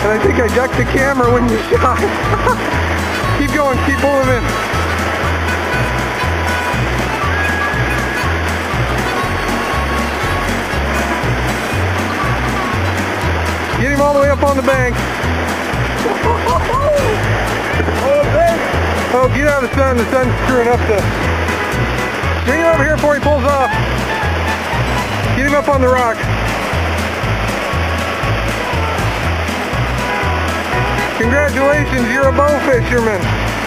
And I think I ducked the camera when you shot. Keep going, keep pulling in. Get him all the way up on the bank. Oh, get out of the sun. The sun's screwing up the... Bring him over here before he pulls off. Get him up on the rock. Congratulations, you're a bow fisherman.